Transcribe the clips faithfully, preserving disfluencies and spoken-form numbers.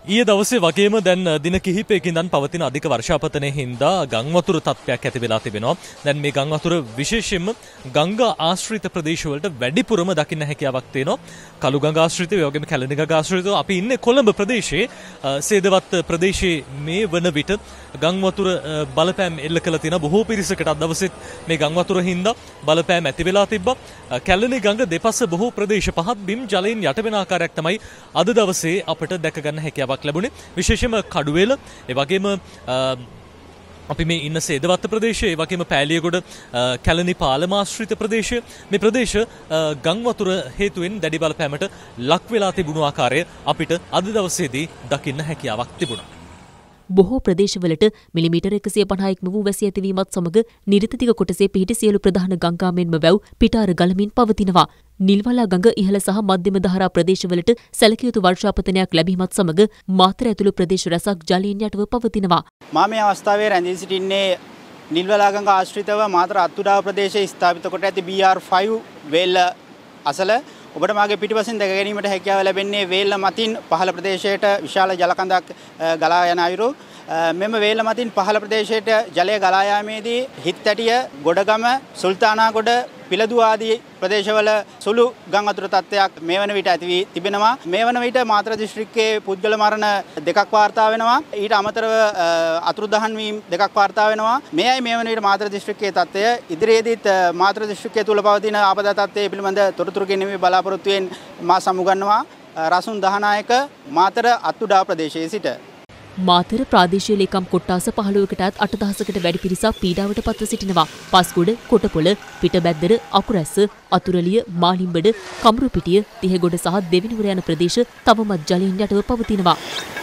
ඊයේ දවසේ වගේම දැන් දින කිහිපයකින් ඉඳන් පවතින අධික වර්ෂාපතනයේ හින්දා ගම් වතුර තත්ත්වයක් ඇති වෙලා තිබෙනවා. දැන් මේ ගම් වතුර විශේෂයෙන්ම ගංගා ආශ්‍රිත ප්‍රදේශවලට වැඩිපුරම දකින්න හැකියාවක් තියෙනවා. කළු ගඟ ආශ්‍රිතව, ඒ වගේම කැලණි ගඟ ආශ්‍රිතව අපි ඉන්නේ කොළඹ ප්‍රදේශයේ සේදවත් ප්‍රදේශයේ මේ වන විට ගම් වතුර බලපෑම් එල්ල කළ තියෙන බොහෝ පිරිසකට අද දවසෙත් මේ ගම් වතුර හින්දා බලපෑම් ඇති වෙලා තිබ්බා. කැලණි ගඟ දෙපස බොහෝ ප්‍රදේශ පහත් බිම් ජලයෙන් යට වෙන ආකාරයක් තමයි අද දවසේ අපට දැක ගන්න හැකියාවක් ලැබුණේ. විශේෂයෙන්ම කඩුවෙල, ඒ වගේම අපි මේ ඉන්න සේදවත්ත ප්‍රදේශය, ඒ වගේම පෑලියගොඩ කැලණි පාලම ආශ්‍රිත ප්‍රදේශය, මේ ප්‍රදේශ ගම් වතුර හේතුවෙන් දැඩි බලපෑමට ලක් වෙලා තිබුණු ආකාරය අපිට අද දවසේදී දකින්න හැකියාවක් තිබුණා. බොහෝ ප්‍රදේශවලට මිලිමීටර් එකසිය පනහ ඉක්ම වූ වැසි ඇතිවීමත් සමග නිරිතතික කොටසේ පිහිටි සියලු ප්‍රධාන ගංගා මෙන්ම වැව් පිටාර ගලමින් පවතිනවා. නිල්වලා ගඟ ඉහළ සහ මධ්‍යම දහරා ප්‍රදේශවලට සැලකිය යුතු වර්ෂාපතනයක් ලැබීමත් සමග මාතර ඇතුළු ප්‍රදේශ රැසක් ජලයෙන් යටව පවතිනවා. මා මේ අවස්ථාවේ රැඳී සිටින්නේ නිල්වලා ගඟ ආශ්‍රිතව මාතර අත්තුඩාව ප්‍රදේශයේ ස්ථාපිත කොට ඇති බී ආර් ෆයිව් වේල්ල අසල. ඔබට මාගේ පිටිපසින් දැක ගැනීමට හැකියාව ලැබෙන්නේ වේල්ල මතින් පහළ ප්‍රදේශයට විශාල ජල කඳක් ගලා යන අයුරු. මෙම වේල්ල මතින් පහළ ප්‍රදේශයට ජලය ගලා යාමේදී හිත්තැටිය, ගොඩගම, සුල්තානාගොඩ, පිලදු ආදී ප්‍රදේශවල සුළු ගම් වතුර තත්ත්වයක් මේ වන විට ඇති වී තිබෙනවා. මේ වන විට මාතර දිස්ත්‍රික්කයේ පුද්ගල මරණ දෙකක් වාර්තා වෙනවා. ඊට අමතරව අතුරුදහන් වීම දෙකක් වාර්තා වෙනවා. මේයි මේ වන විට මාතර දිස්ත්‍රික්කයේ තත්ත්වය. ඉදිරියේදීත් මාතර දිස්ත්‍රික්කය තුල පවතින ආපදා තත්ත්වය පිළිබඳ තොරතුරු ගෙනීමේ බලාපොරොත්තුවෙන් මා සමුගන්නවා. රසුන් දහනායක මාතර අත්තුඩා ප්‍රදේශයේ සිට. මාතර ප්‍රාදේශීය ලේකම් කොට්ටාස පහළොවකටත් අටදහසකට වැඩි පිරිසක් පීඩාවට පත්ව සිටිනවා. පස්ගොඩ, කොටපොළ, පිටබැද්දර, අකුරැස්ස, අතුරලිය, මාලිම්බඩ, කමරුපිටිය, තිහෙගොඩ සහ දෙවිනුවර යන ප්‍රදේශ තවමත් ජලයෙන් යටව පවතිනවා.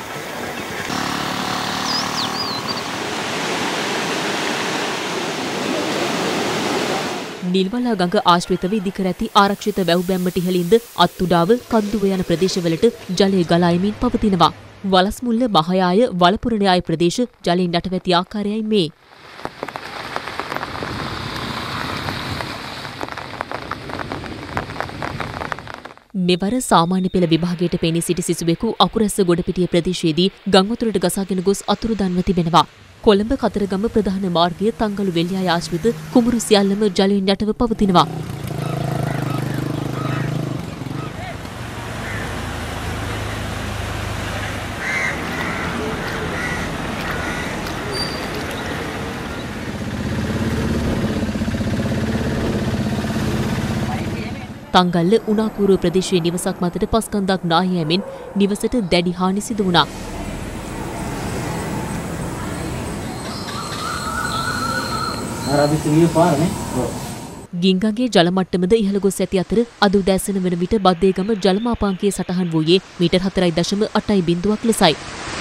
නිල්වලා ගඟ ආශ්‍රිතව ඉදිකර ඇති ආරක්ෂිත වැව් බැම්මට ඉහළින්ද අත්තුඩාව, කන්දුව යන ප්‍රදේශවලට ජලය ගලා යමින් පවතිනවා. වලස්මුල්ල, මහයාය, වලපුර න්‍යාය ප්‍රදේශ ජලයෙන් යටව ඇති ආකාරයයි මේ. මෙවර සාමාන්‍ය පෙළ විභාගයට පෙනී සිටි සිසුවෙකු අකුරැස්ස ගොඩපිටිය ප්‍රදේශයේදී ගම් වතුරට ගසාගෙන ගොස් අතුරුදන්ව තිබෙනවා. කොළඹ කතරගම ප්‍රධාන මාර්ගය තංගලු වෙල්යාය ආශ්‍රිත කුඹුරු සියල්ලම ජලයෙන් යටව පවතිනවා. තංගල්ල උනාකූරුව ප්‍රදේශයේ නිවසක් මතට පස්කන්දක් නා යෑමෙන් නිවසට දැඩි හානි සිදු වුණා. ගිංගගේ ජල මට්ටමද ඉහළ ගොස් ඇති අතර අද උදෑසන වන විට බද්දේගම ජලමාපාංකයේ සටහන් වූයේ මීටර් හතරයි දශම අටයි බිංදුවක් ලෙසයි.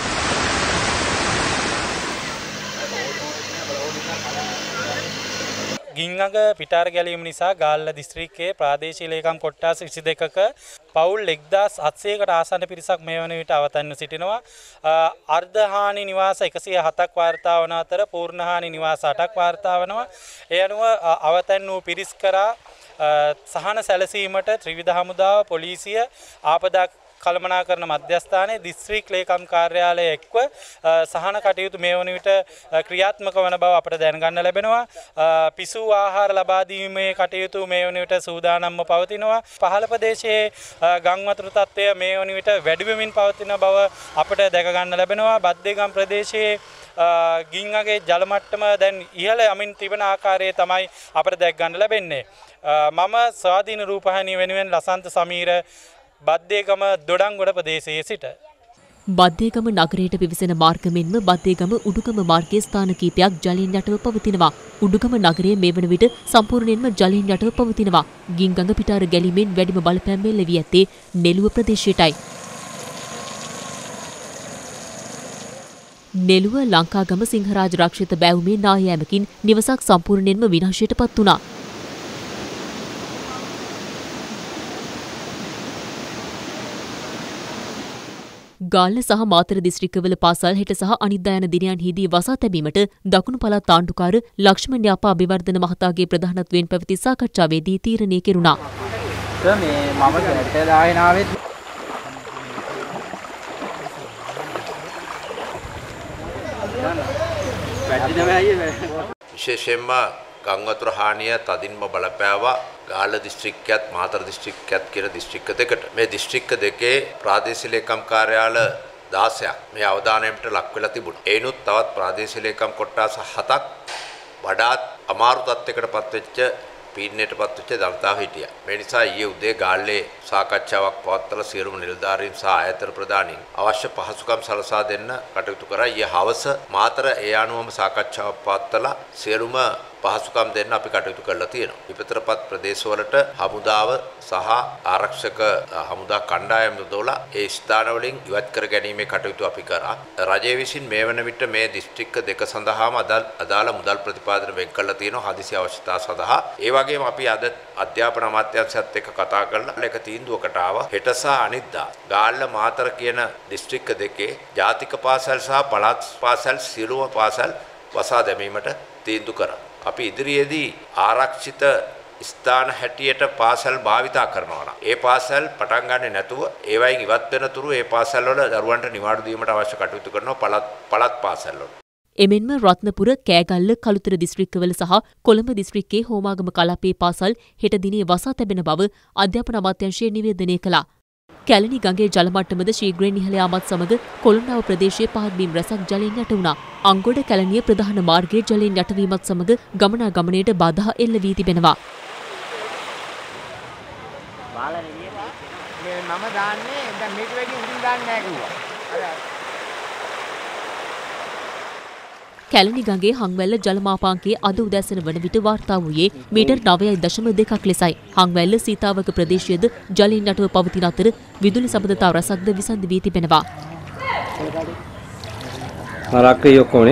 ගිංගඟ පිටාර ගැලීම නිසා ගාල්ල දිස්ත්‍රික්කයේ ප්‍රාදේශීය ලේකම් කොට්ටාස විසි දෙකක පවුල් එක්දාස් හත්සියයකට ආසන්න පිරිසක් මේ වන විට අවතන්ව සිටිනවා. අර්ධ හානි නිවාස එකසිය හතක් වාර්තා වන අතර පූර්ණ හානි නිවාස අටක් වාර්තා වනවා. ඒ අනුව අවතන් වූ පිරිස් කරා සහන සැලසීමට ත්‍රිවිධ හමුදාව, පොලිසිය, ආපදා කළමනාකරණ මධ්‍යස්ථානයේ දිස්ත්‍රික් ලේකම් කාර්යාලය එක්ව සහන කටයුතු මේ වන විට ක්‍රියාත්මක වන බව අපට දැනගන්න ලැබෙනවා. පිසු ආහාර ලබා දීමේ කටයුතු මේ වන විට සූදානම්ව පවතිනවා. පහළ ප්‍රදේශයේ ගම් වතුර තත්ත්වය මේ වන විට වැඩි වෙමින් පවතින බව අපට දැක ගන්න ලැබෙනවා. බද්දේගම් ප්‍රදේශයේ ගිංගගේ ජල මට්ටම දැන් ඉහළ යමින් තිබෙන ආකාරය තමයි අපට දැක ගන්න ලැබෙන්නේ. මම ස්වාධීන රූපවාහිනිය වෙනුවෙන් ලසන්ත සමීර, බද්දේගම දොඩංගොඩ ප්‍රදේශයේ සිට. බද්දේගම නගරයට පිවිසෙන මාර්ග මෙන්ම බද්දේගම උඩුගම මාර්ගයේ ස්ථාන කීපයක් ජලයෙන් යටව පවතිනවා. උඩුගම නගරයේ මේ වන විට සම්පූර්ණයෙන්ම ජලයෙන් යටව පවතිනවා. ගිංගඟ පිටාර ගැලීමෙන් වැඩිම බලපෑම් ලැබී ඇත්තේ නෙළුව ප්‍රදේශයටයි. නෙළුව ලංකාගම සිංහරාජ රක්ෂිත බැවුමේ නායෑමකින් නිවසක් සම්පූර්ණයෙන්ම විනාශයට පත් වුණා. ගාල්ල සහ මාතර දිස්ත්‍රික්කවල පාසල් හෙට සහ අනිද්දා යන දිනයන්හිදී වසා තැබීමට දකුණු පළාත් ආණ්ඩුකාර ලක්ෂ්මන් යාපා අබිවර්ධන මහතාගේ ප්‍රධානත්වයෙන් පැවති සාකච්ඡාවේදී තීරණය කෙරුණා. මේ මම විශේෂයෙන්ම ගංවතුර හානිය තදින්ම බලපෑවා ගාල්ල දිස්ත්‍රික්කයත් මාතර දිස්ත්‍රික්කයත් කියන දිස්ත්‍රික්ක දෙකට. මේ දිස්ත්‍රික්ක දෙකේ ප්‍රාදේශීය ලේකම් කාර්යාල දාසයක් මේ අවධානයට ලක් වෙලා තිබුණා. ඒනොත් තවත් ප්‍රාදේශීය ලේකම් කොට්ටාස හතක් වඩාත් අමාරු තත්යකටපත් වෙච්ච පීඩනයටපත් වෙච්ච දළදාව හිටියා. මේ නිසා ඊයේ උදේ ගාල්ලේ සාකච්ඡාවක් පවත්වලා සියලුම නිලධාරීන් සහ ආයතන ප්‍රධානීන් අවශ්‍ය පහසුකම් සලසා දෙන්න කටයුතු කරා. ඊයේ හවස මාතර ඒ අනුවම සාකච්ඡාවක් පවත්වලා සියලුම පහසුකම් දෙන්න අපි කටයුතු කරලා තියෙනවා. විපතරපත් ප්‍රදේශවලට හමුදාව සහ ආරක්ෂක හමුදා කණ්ඩායම් යොදවලා ඒ ස්ථාන වලින් ඉවත් කර ගැනීමේ කටයුතු අපි කරා. රජය විසින් මේ වන විට මේ දිස්ත්‍රික්ක දෙක සඳහාම අදාළ මුදල් ප්‍රතිපාදන වෙන් කරලා තියෙනවා හදිසි අවශ්‍යතා සඳහා. ඒ වගේම අපි අද අධ්‍යාපන අමාත්‍යාංශයත් එක්ක කතා කරලා එක තීන්දුවකට ආවා. හෙට සහ අනිද්දා ගාල්ල මාතර කියන දිස්ත්‍රික්ක දෙකේ ජාතික පාසල් සහ පළාත් පාසල් සියලුම පාසල් වසා දැමීමට තීන්දුව කරා. අපි ඉදිරියේදී ආරක්ෂිත ස්ථාන හැටියට පාසල් භාවිතා කරනවා නම් ඒ පාසල් පටන් ගන්නේ නැතුව ඒවයින් ඉවත් වෙන තුරු ඒ පාසල් වල දරුවන්ට නිවාඩු දීමට අවශ්‍ය කටයුතු කරනවා පළාත් පළාත් පාසල් වල. එමෙන්ම රත්නපුර, කෑගල්ල, කළුතර දිස්ත්‍රික්කවල සහ කොළඹ දිස්ත්‍රික්කයේ හෝමාගම කලාපයේ පාසල් හෙට දිනේ වසා තැබෙන බව අධ්‍යාපන අමාත්‍යාංශය නිවේදනය කළා. කැලණි ගඟේ ජල මට්ටමද ශීඝ්‍රයෙන් ඉහළ යාමත් සමග කොළඹ ප්‍රදේශයේ පහත් බිම් රැසක් ජලයෙන් යට වුණා. අංගොඩ කැලණිය ප්‍රධාන මාර්ගයේ ජලයෙන් යටවීමත් සමග ගමනාගමනයට බාධා එල්ල වී තිබෙනවා. මම දාන්නේ දැන් මේක වැඩි උඩින් දාන්නේ නැහැ කිව්වා. කැලණි ගඟේ හංවැල්ල ජලමාපාංකයේ අද උදෑසන වන විට වාර්තා වූයේ මීටර් නවයයි දශම දෙකක් ලෙසයි. හංවැල්ල සීතාවක ප්‍රදේශයේද ජලයෙන් යටව පවතින අතර විදුලි සබඳතා රසක්ද විසන්ද වී තිබෙනවා. හරක් යොක්කොනේ.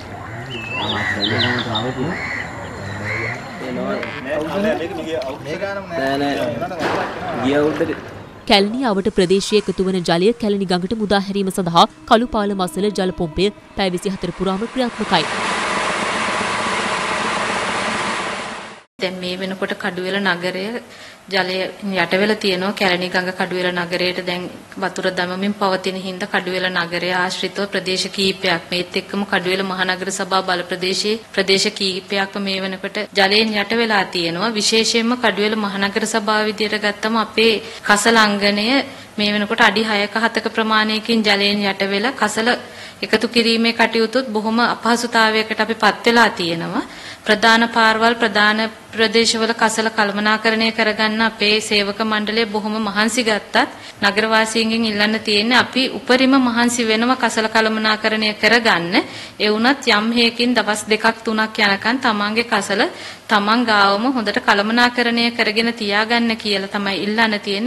කැලණිය අවට ප්‍රදේශයේ එකතු වන ජලය කැලණි ගඟට මුදා හැරීම සඳහා කළු පාලම අසල ජල පොම්පය පැය විසිහතර පුරාම ක්‍රියාත්මකයි. දැන් මේ වෙනකොට කඩුවෙල නගරය ජලය යට වෙලා තියෙනවා. කැලණි ගඟ කඩුවෙල නගරයට දැන් වතුර දමමින් පවතින හින්දා කඩුවෙල නගරය ආශ්‍රිතව ප්‍රදේශ කීපයක් මේත් එක්කම කඩුවෙල මහනගර සභා බල ප්‍රදේශයේ ප්‍රදේශ කීපයක්ම මේ වෙනකොට ජලයෙන් යට වෙලා තියෙනවා. විශේෂයෙන්ම කඩුවෙල මහනගර සභාව විදියට ගත්තම අපේ කසල අංගණය මේ වෙනකොට අඩි හයක හතක ප්‍රමාණයකින් ජලයෙන් යට වෙලා කසල එකතු කිරීමේ කටයුතුත් බොහොම අපහසුතාවයකට අපි පත් වෙලා තියෙනවා. ප්‍රධාන පාරවල් ප්‍රධාන ප්‍රදේශවල කසල කළමනාකරණය කරගන්න අපේ සේවක මණ්ඩලය බොහොම මහන්සි ගත්තත් නගරවාසීන්ගෙන් ඉල්ලන්න තියෙන්නේ අපි උපරිම මහන්සි වෙනවා කසල කළමනාකරණය කරගන්න. ඒ වුණත් යම් හේකින් දවස් දෙකක් තුනක් යනකම් තමන්ගේ කසල තමන් ගාවම හොඳට කළමනාකරණය කරගෙන තියාගන්න කියලා තමයි ඉල්ලන්න තියෙන්නේ.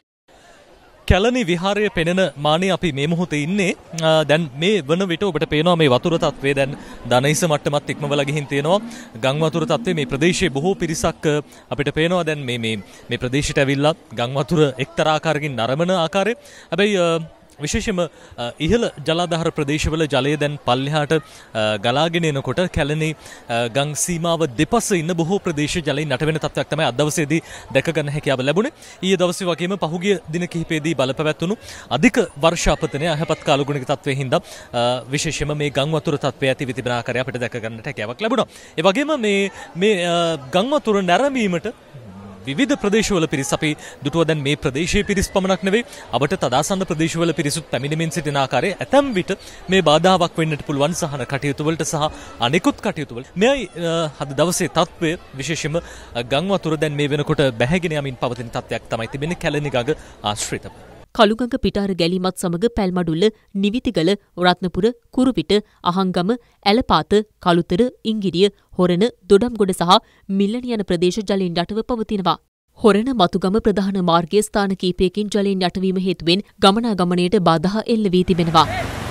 කැලණි විහාරය පෙනෙන මානේ අපි මේ මොහොතේ ඉන්නේ. දැන් මේ වන විට ඔබට පේනවා මේ වතුර තත්ත්වය දැන් දනහිස මට්ටමත් ඉක්මවලා ගිහින් තියෙනවා. ගම් වතුර තත්ත්වය මේ ප්‍රදේශයේ බොහෝ පිරිසක් අපිට පේනවා දැන් මේ මේ මේ ප්‍රදේශයට ඇවිල්ලා ගම් වතුර එක්තරා ආකාරකින් නරඹන ආකාරය. හැබැයි විශේෂයෙන්ම ඉහළ ජලාධාර ප්‍රදේශවල ජලය දැන් පල්ලෙහාට ගලාගෙන එනකොට කැලණි ගම් සීමාව දෙපස ඉන්න බොහෝ ප්‍රදේශ ජලයෙන් යට වෙන තත්ත්වයක් තමයි අද දවසේදී දැක ගන්න හැකියාව ලැබුණේ. ඊයේ දවසේ වගේම පහුගිය දින කිහිපයේදී බලපැවැත්වුණු අධික වර්ෂාපතනය අහපත් කාලගුණික තත්ත්වයේ හින්දා විශේෂයෙන්ම මේ ගම් වතුර තත්ත්වය ඇති වී තිබෙන ආකාරය අපිට දැක ගන්නට හැකියාවක් ලැබුණා. ඒ වගේම මේ මේ ගම් වතුර නැරඹීමට විවිධ ප්‍රදේශවල පිරිස් අපි දුටුවා. දැන් මේ ප්‍රදේශයේ පිරිස් පමණක් නෙවෙයි අපට තදාසන්න ප්‍රදේශවල පිරිසුත් පැමිණෙමින් සිටින ආකාරය ඇතැම් විට මේ බාධාවක් වෙන්නට පුළුවන් සහන කටයුතු වලට සහ අනෙකුත් කටයුතු වල. මෙයි අද දවසේ තත්ත්වය විශේෂයෙන්ම ගම් වතුර දැන් මේ වෙනකොට බැහැගෙන යමින් පවතින තත්ත්වයක් තමයි තිබෙන්නේ කැලණි ගඟ ආශ්‍රිතව. කළුගඟ පිටාර ගැලීමත් සමග පැල්මඩුල්ල, නිවිතිගල, රත්නපුර, කුරුපිට, අහංගම, ඇලපාත, කළුතර, ඉංගිරිය, හොරණ, දොඩම්ගොඩ සහ මිල්ලන යන ප්‍රදේශ ජලයෙන් යටව පවතිනවා. හොරණ මතුගම ප්‍රධාන මාර්ගයේ ස්ථාන කීපයකින් ජලයෙන් යටවීම හේතුවෙන් ගමනාගමනයට බාධා එල්ල වී තිබෙනවා.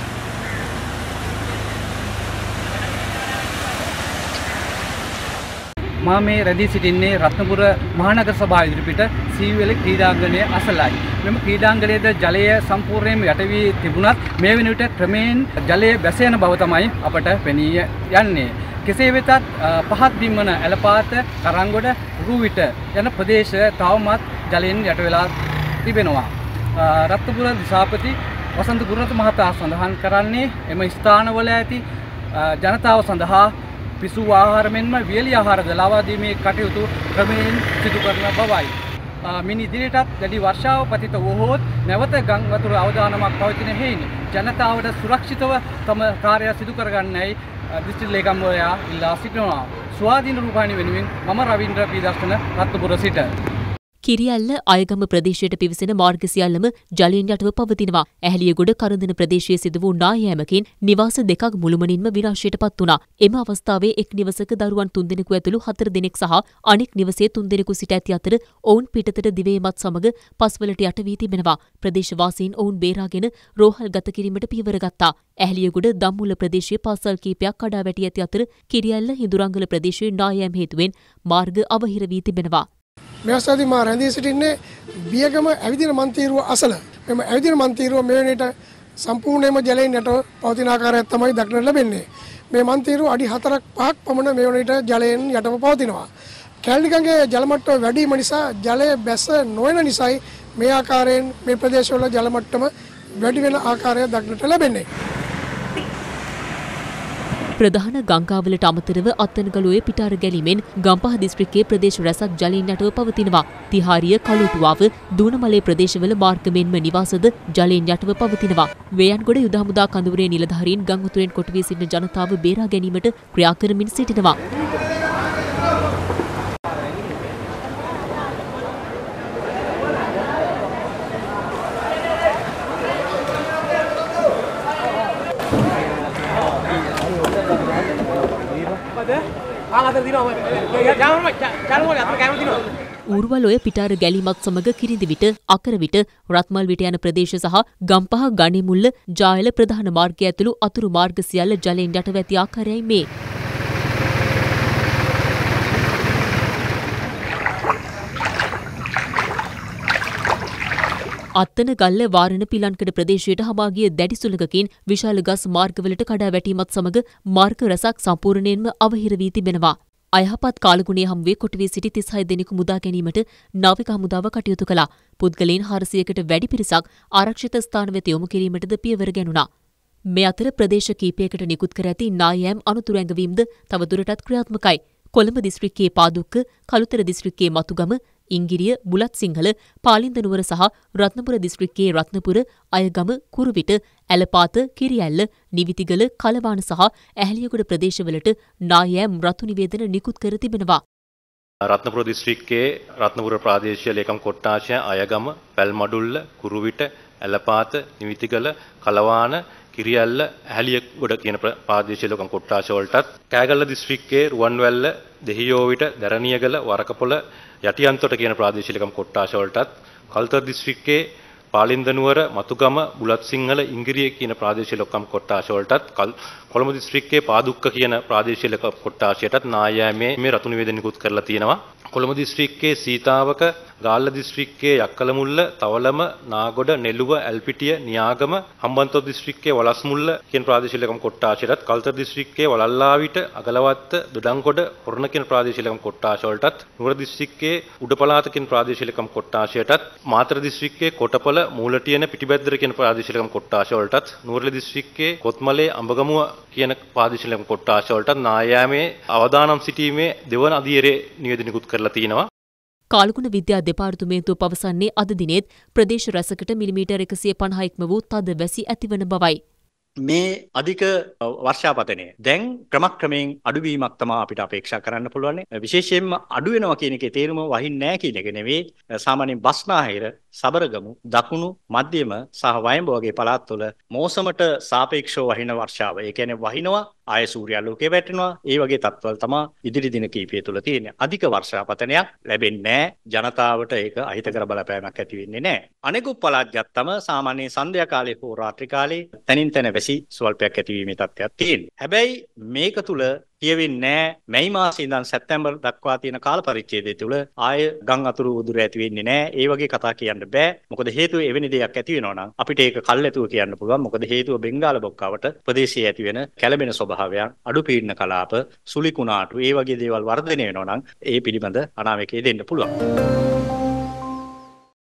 මා මේ රැඳී සිටින්නේ රත්නපුර මහනගර සභාව ඉදිරිපිට සීවැල ක්‍රීඩාංගණය අසලයි. මෙම ක්‍රීඩාංගණයේද ජලය සම්පූර්ණයෙන්ම යට වී තිබුණත් මේ වෙන විට ක්‍රමයෙන් ජලය බැස යන බව තමයි අපට පෙනී යන්නේ. කෙසේ වෙතත් පහත් බිම් වන ඇලපාත, කරංගොඩ, රුවිට යන ප්‍රදේශ තවමත් ජලයෙන් යට වෙලා තිබෙනවා. රත්නපුර දිසාපති වසන්ත ගුරුනාථ මහතා සඳහන් කරන්නේ එම ස්ථානවල ඇති ජනතාව සඳහා පිසු ආහාර මෙන්ම වියලි ආහාරද ලබා දීමේ කටයුතු ක්‍රමයෙන් සිදු කරන බවයි. මින් ඉදිරියටත් දැඩි වර්ෂාව පතිත වුවහොත් නැවත ගම් වතුර අවදානමක් පවතින හේයින් ජනතාවට සුරක්ෂිතව තම කාර්යය සිදු කරගන්නයි දිස්ත්‍රික් ලේකම්වරයා ඉල්ලා සිටිනවා. ස්වාධීන රූපවාහිනිය වෙනුවෙන් මම රවීන්ද්‍ර පීදර්ශන රත්නපුර සිට. කිරියල්ල අයගම ප්‍රදේශයට පිවිසෙන මාර්ග සියල්ලම ජලයෙන් යටව පවතිනවා. ඇහැලියගොඩ කරඳන ප්‍රදේශයේ සිදු වූ නායෑමකින් නිවාස දෙකක් මුළුමනින්ම විනාශයට පත් වුණා. එම අවස්ථාවේ එක් නිවසක දරුවන් තුන්දෙනෙකු ඇතුළු හතර දෙනෙක් සහ අනෙක් නිවසේ තුන්දෙනෙකු සිට ඇති අතර ඔවුන් පිටතට දිවේමත් සමග පස්වලට යට වී තිබෙනවා. ප්‍රදේශවාසීන් ඔවුන් බේරාගෙන රෝහල් ගත කිරීමට පියවර ගත්තා. ඇහැලියගොඩ දම්මුල ප්‍රදේශයේ පාසල් කීපයක් කඩා වැටි ඇති අතර කිරියල්ල හිඳුරංගල ප්‍රදේශයේ නායෑම හේතුවෙන් මාර්ග අවහිර වී තිබෙනවා. මේ අවස්ථාවේදී මා රැඳී සිටින්නේ බියගම ඇවිදින මන්තිරුව අසල. මෙම ඇවිදින මන්තිරුව මේ වෙනට සම්පූර්ණයෙන්ම ජලයෙන් යටව පවතින ආකාරයක් තමයි දක්නට ලැබෙන්නේ. මේ මන්තිරුව අඩි හතරක් පහක් පමණ මේ වෙනට ජලයෙන් යටව පවතිනවා. කැලණිගඟේ ජල මට්ටම වැඩි වීම නිසා ජලය බැස නොවන නිසායි මේ ආකාරයෙන් මේ ප්‍රදේශවල ජල මට්ටම වැඩි වෙන ආකාරය දක්නට ලැබෙන්නේ. ප්‍රධාන ගංගාවලට අමතරව අත්තනගලුවේ පිටාර ගැලීමෙන් ගම්පහ දිස්ත්‍රික්කයේ ප්‍රදේශ රැසක් ජලයෙන් යටව පවතිනවා. තිහාරිය කලුටුවාව දුවනමලේ ප්‍රදේශවල මාර්ග මෙන්ම නිවාසද ජලයෙන් යටව පවතිනවා. වේයන්ගොඩ යුද හමුදා කඳවුරේ නිලධාරීන් ගම් උතුරෙන් කොටුවී සිටින ජනතාව බේරා ගැනීමට ක්‍රියා කරමින් සිටිනවා. ඌර්වලොය පිටාර ගැලීමත් සමග කිරිඳි විට අකර විට රත්මල් විට යන ප්‍රදේශ සහ ගම්පහ ගණිමුල්ල ජායල ප්‍රධාන මාර්ගය ඇතුළු අතුරු මාර්ග සියල්ල ජලයෙන් යටව ඇති ආකාරයයි මේ. අත්තන ගල්ල වාරණ පිලන්කඩ ප්‍රදේශයට හමා ගිය දැඩි සුළඟකින් විශාල ගස් මාර්ගවලට කඩා වැටීමත් සමග මාර්ග රැසක් සම්පූර්ණයෙන්ම අවහිර වී තිබෙනවා. අයහපත් කාලගුණයේ හමුවේ කොටුවී සිටි තිස්හය දෙනෙකු මුදා ගැනීමට නාවික හමුදාව කටයුතු කළා. පුද්ගලයන් හාරසියයකට වැඩි පිරිසක් ආරක්ෂිත ස්ථාන වෙත යොමු කිරීමටද පියවර ගැනුණා. මේ අතර ප්‍රදේශ කීපයකට නිකුත් කර ඇති නායෑම් අනුතුරු ඇඟවීම්ද තවදුරටත් ක්‍රියාත්මකයි. කොළඹ දිස්ත්‍රික්කයේ පාදුක්ක, කළුතර දිස්ත්‍රික්කයේ මතුගම, ඉංගිරිය, බුලත් සිංහල, පාලින්ද නුවර සහ රත්නපුර දිස්ත්‍රික්කයේ රත්නපුර, අයගම, කුරුවිට, ඇලපාත, කිරියැල්ල, නිවිතිගල, කලවාන සහ ඇහැලියගොඩ ප්‍රදේශවලට නායෑම් රතු නිවේදන නිකුත් කර තිබෙනවා. රත්නපුර දිස්ත්‍රික්කයේ රත්නපුර ප්‍රාදේශීය ලේකම් කොට්ටාශය, අයගම, පැල්මඩුල්ල, කුරුවිට, ඇලපාත, නිවිතිගල, කලවාන, කිරියැල්ල, ඇහැලියගොඩ කියන ප්‍රාදේශීය ලේකම් කොට්ටාශ වලටත් කෑගල්ල දිස්ත්‍රික්කයේ රුවන්වැල්ල, දෙහියෝවිට, දැරණියගල, වරකපොළ, යටියන්තොට කියන ප්‍රාදේශීය ලේකම් කොට්ටාශ වලටත් කල්තර දිස්ත්‍රික්කයේ පාලින්ද නුවර, මතුගම, බුලත් සිංහල, ඉංගිරිය කියන ප්‍රාදේශීය ලේකම් කොට්ටාශ වලටත් කොළඹ දිස්ත්‍රික්කයේ පාදුක්ක කියන ප්‍රාදේශීය ලේකම් කොට්ටාශයටත් නායෑමේ මේ රතු නිවේදන නිකුත් කරලා තියෙනවා. කොළඹ දිස්ත්‍රික්කයේ සීතාවක, ගාල්ල දිස්ත්‍රික්කයේ යක්කලමුල්ල, තවලම, නාගොඩ, නෙළුව, ඇල්පිටිය, නියාගම, හම්බන්තොට දිස්ත්‍රික්කයේ වලස්මුල්ල කියන ප්‍රාදේශීය ලේකම් කොට්ටාශයටත් කල්තර දිස්ත්‍රික්කයේ වලල්ලාවිට, අගලවත්ත, දොඩංගොඩ, හොරණ කියන ප්‍රාදේශීය ලේකම් කොට්ටාශ වලටත් නුවර දිස්ත්‍රික්කයේ උඩපළාත කියන ප්‍රාදේශීය ලේකම් කොට්ටාශයටත් මාතර දිස්ත්‍රික්කයේ කොටපළ, මූලටියන, පිටිබැද්දර කියන ප්‍රාදේශීය ලේකම් කොට්ටාශ වලටත් නුවරඑළිය දිස්ත්‍රික්කයේ කොත්මලේ, අඹගමුව කියන ප්‍රාදේශීය ලේකම් කොට්ටාශ වලටත් නායෑමේ අවදානම් සිටීමේ දෙවන අධීරයේ නිවේදන නිකුත් කරලා තියෙනවා. කාලගුණ විද්‍යා දෙපාර්තමේන්තුව පවසන්නේ අද දිනෙත් ප්‍රදේශ රැසකට මිලිමීටර් එකසිය පනහ ඉක්ම වූ තද වැසි ඇතිවන බවයි. මේ අධික වර්ෂාපතනය දැන් ක්‍රමක්‍රමයෙන් අඩුවීමක් තමයි අපිට අපේක්ෂා කරන්න පුළුවන්. විශේෂයෙන්ම අඩු වෙනවා කියන එකේ තේරුම වහින්නේ නැහැ කියන එක නෙවෙයි. සාමාන්‍යයෙන් බස්නාහිර, සබරගමු, දකුණු, මධ්‍යම සහ වයඹ වගේ පළාත්වල මෝසමට සාපේක්ෂව වහින වර්ෂාව. ඒ කියන්නේ වහිනවා ආය සූර්යාලෝකයේ වැටෙනවා. ඒ වගේ තත්ත්වවල තමයි ඉදිරි දින කිහිපය තුළ තියෙන්නේ. අධික වර්ෂාපතනයක් ලැබෙන්නේ නැහැ. ජනතාවට ඒක අහිතකර බලපෑමක් ඇති වෙන්නේ නැහැ. අනෙකුත් පළාත් ගත්තම සාමාන්‍යයෙන් සන්ධ්‍යා කාලේ හෝ රාත්‍රී කාලේ තනින් තන වැසි ස්වල්පයක් ඇතිවීමේ තත්ත්වයක් තියෙනවා. හැබැයි මේක තුළ කියවෙන්නේ නැහැ මැයි මාසේ ඉඳන් සැප්තැම්බර් දක්වා තියෙන කාල පරිච්ඡේදය තුළ ආය ගම් අතුරු උදුර ඇති වෙන්නේ නැහැ. ඒ වගේ කතා කියන්න බෑ. මොකද හේතුව එවැනි දෙයක් ඇති වෙනවා නම් අපිට ඒක කල්ැතුව කියන්න පුළුවන්. මොකද හේතුව බෙන්ගාල බොක්කාවට ප්‍රදේශයේ ඇති වෙන කැළඹෙන ස්වභාවයන්, අඩු පීඩන කලාප, සුළි කුණාටු, ඒ වගේ දේවල් වර්ධනය වෙනවා නම් ඒ පිළිබඳ අනාවැකේ දෙන්න පුළුවන්.